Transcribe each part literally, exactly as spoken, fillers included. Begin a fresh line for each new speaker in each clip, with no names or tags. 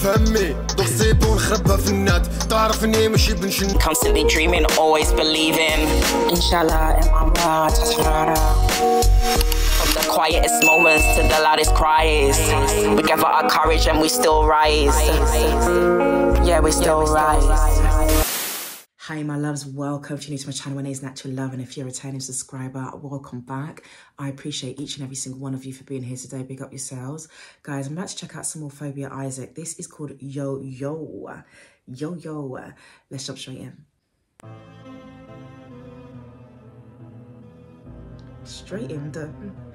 تعرف همي دوك سيبو نخربها في النات تعرفني ماشي بنشن.
Constantly dreaming, always believing. Inshallah in my world. From the quietest moments to the loudest cries, we gather our courage and we still rise. Yeah, we still rise.
Hi my loves, welcome to new to my channel. My name is Natural Love, and if you're a returning subscriber, welcome back. I appreciate each and every single one of you for being here today. Big up yourselves. Guys, I'm about to check out some more Phobia Isaac. This is called Yo Yo. Yo Yo. Let's jump straight in. Straight in the...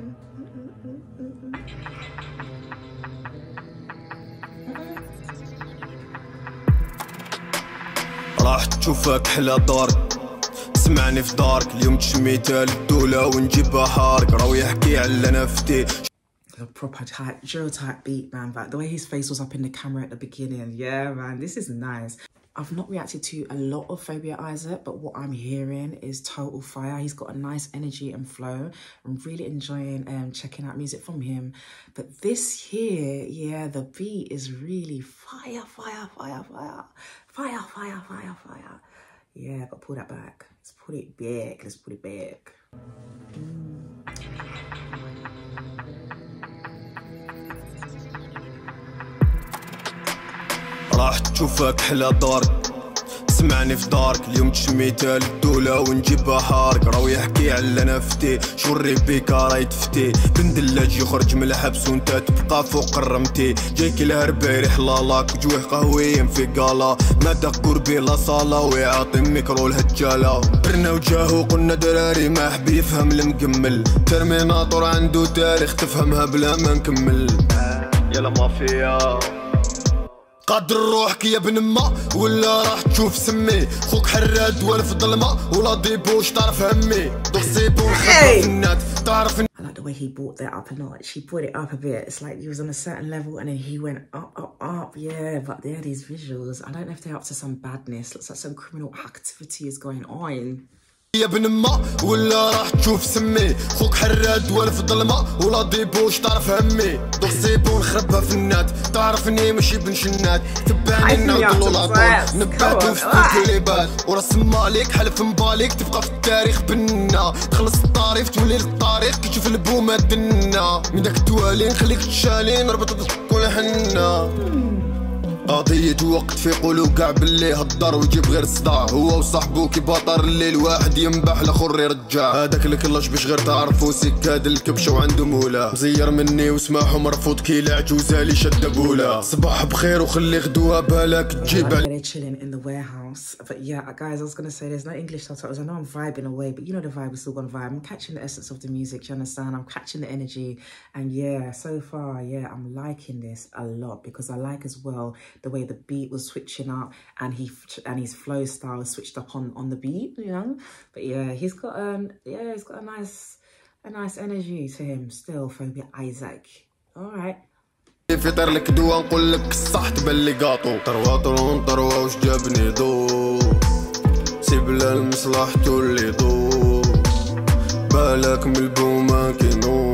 راح تشوفك حلا دارك تسمعني في دارك اليوم تشميتها للدولة ونجيبها حارك راهو يحكي على نفتي.
A proper type, drill type beat, man. But the way his face was up in the camera at the beginning, yeah, man, this is nice. I've not reacted to a lot of Phobia Isaac, but what I'm hearing is total fire. He's got a nice energy and flow. I'm really enjoying um, checking out music from him. But this here, yeah, the beat is really fire, fire, fire, fire, fire, fire, fire, fire. Yeah, but pull that back. Let's put it back. Let's put it back. Mm.
راح تشوفك حلا دارك تسمعني في دارك اليوم تشميتها للدولة ونجيبها حارك راهو يحكي على نفتي شو الريبيكا راهي تفتي بندلاج يخرج من الحبس وانت تبقى فوق الرمتي جايك الهربة يريح لالاك وجوه قهويين في قالا مادا قربي لا صالة ويعطي ميكرو الهجالة برنا وجاهو قلنا دراري ما حب يفهم المكمل ترميناطور عنده تاريخ تفهمها بلا ما نكمل. يلا مافيا قادر روحك يا ابن ما ولا راح تشوف سمي خوك حراد ولا في الظلمة ولا ضيبوش تعرف همي دوك سيبو نخبى في النات تعرفني.
I like the way he brought that up a notch. He brought it up a bit. It's like he was on a certain level and then he went up, up, up. Yeah, but there are these visuals. I don't know if they're up to some badness. Looks like some criminal activity is going on.
يا ابن ما ولا راح تشوف سمي خوك حراد ولا في الظلمة ولا ضيبوش تعرف همي دوك سيبو نخربها في النات تعرفني ماشي بنشنات تبعني نعدلو العطول نباتو في الكليبات وراس مالك حلف مبالك تبقى في التاريخ بنا تخلص الطريف تولي للطريق كي تشوف البومة دنا من داك التوالي نخليك تشالي نربط كل حنا. قضية وقت في قلوب كاع باللي هضر ويجيب غير الصداع هو وصاحبو كي باطر الليل واحد ينبح الاخر يرجع هذاك الكلاش باش غير تعرفو سكاد الكبشه وعنده مولا مزير مني وسماحو مرفوض كي العجوزه اللي شاده بولا صباح بخير وخلي غدوه بالك تجيب
على chilling in the warehouse. But yeah, guys, I was gonna say there's no English subtitles. I know I'm vibing away, but you know the vibe is still gonna vibe. I'm catching the essence of the music, you understand? I'm catching the energy, and yeah, so far, yeah, I'm liking this a lot because I like as well the way the beat was switching up and he and his flow style switched up on on the beat, you know. But yeah, he's got um yeah he's got a nice a nice energy to him still. Phobia Isaac. All right.
فطر لك دوا نقول لك الصح تبان لي قاطو طرواترون طروا واش جابني ضو سيب لا لمصلحتو اللي ضو بالك من البومه كينو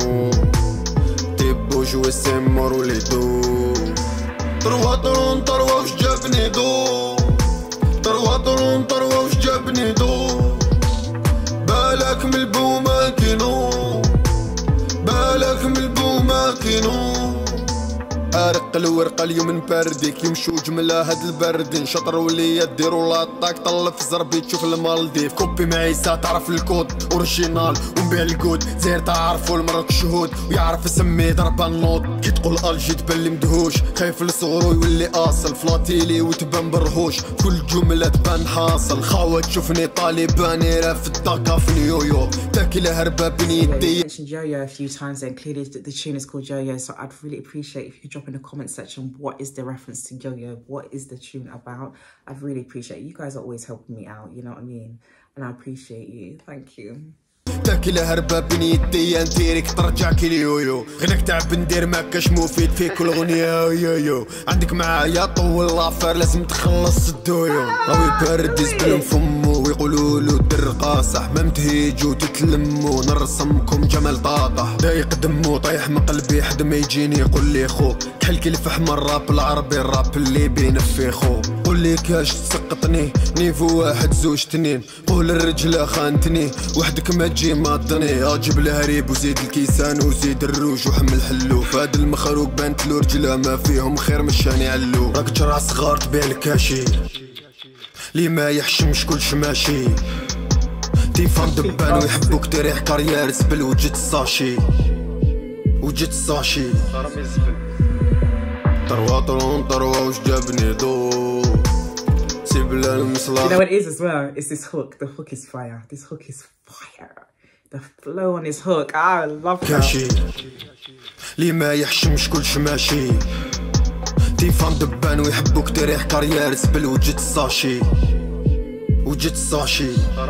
تيبو شوي السمر ولي ضو طروا طرون طروا واش جابني ضو طروا طرون طروا واش جابني ضو بالك من البومة كينو بالك من البومة كينو ارق الورقه اليوم نبرديك يمشو جمله هاد البرد نشطر وليا ديرو لاطاك طلف زربي تشوف المالديف كوبي معيسى تعرف الكود اوريجينال ونبيع الكود زير تعرفو المرك شهود ويعرف سمي ضربه النوض كي تقول الجي تبان لي مدهوش خايف لصغرو يولي اصل فلاتيلي وتبان برهوش كل جمله تبان حاصل خاوه تشوفني طالباني راه في الداكا في نيويورك تاكل هربه بين يدي.
mentioned Yo-Yo a few times and clearly the tune is called Yo-Yo, so I'd really appreciate if you drop in the comment section what is the reference to Yo-Yo, what is the tune about. I'd really appreciate it. You guys are always helping me out, you know what I mean, and I appreciate you. Thank you.
تاكي هربة بين يدي انتيريك ترجعك اليويو غنك تعب ندير ما كاش مفيد في كل غنية يويو عندك معايا طول لافير لازم تخلص الدويو راوي بارد يزبلهم فمو ويقولولو در قاصح ما متهيجو تتلمو نرسمكم جمال طاطح دايق دمو طايح من قلبي حد ما يجيني يقول لي خو كحل كلف احمر الراب العربي الراب اللي بينفي خو قول لي كاش تسقطني نيفو واحد زوج تنين قول الرجلة خانتني وحدك ما تجي ماطني اجيب الهريب وزيد الكيسان وزيد الروج وحمل حلو فهاد المخروق بانت له رجلة ما فيهم خير مشاني علو راك جرع صغار تبيع الكاشي لي ما يحشمش كلش ماشي تيفان دبان ويحبوك تريح كارير زبل وجد الساشي وجد الساشي طروا طرون طروا وش جابني دو سيب المصلح.
You know what it is as well? It's this hook. The hook is fire. This hook is fire. The flow on this hook. I love that.
كاشي لي ما يحشمش كلش ماشي تيفان دبان ويحبوك تريح كارير زبل وجد الساشي وجد الساشي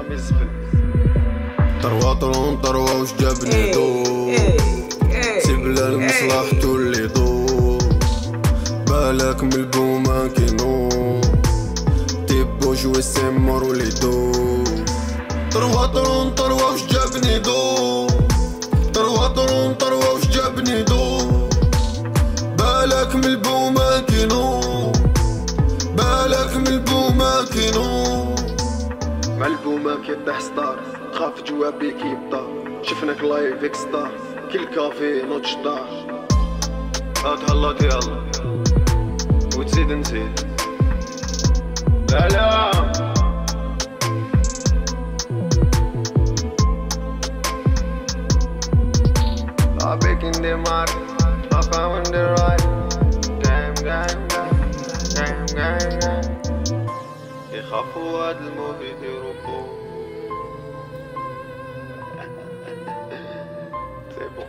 طروا طرون طروا وش جابني دو سيب المصلح تولي دو بالك من البوما كينو تيبو جوي سيمور ولي دو طروا طرون طروا وش جابني دو طروا طرون طروا وش جابني دو بالك من البوما كينو بالك من البوما كينو مع البوما كيطيح ستار تخاف جوابي كيبطا شفناك لايف اكستار كل كافي نوت شطار هات يلا وتزيد نزيد لا لا I'm breaking the mark, I found the right gang gang gang gang gang يخافوا هاد الموفيت يروحوا سي بون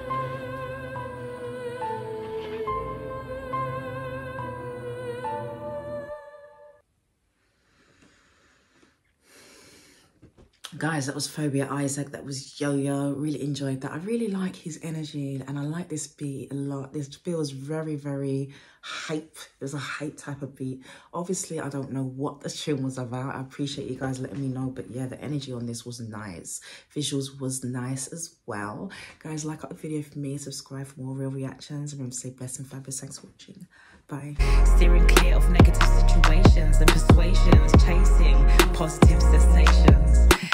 Guys, that was Phobia Isaac, that was Yo-Yo. Really enjoyed that. I really like his energy and I like this beat a lot. This feels very, very hype. It was a hype type of beat. Obviously, I don't know what the tune was about. I appreciate you guys letting me know. But yeah, the energy on this was nice. Visuals was nice as well. Guys, like up the video for me. Subscribe for more real reactions. Remember to stay blessed and fabulous. Thanks for watching. Bye.
Steering clear of negative situations and persuasions. Chasing positive sensations.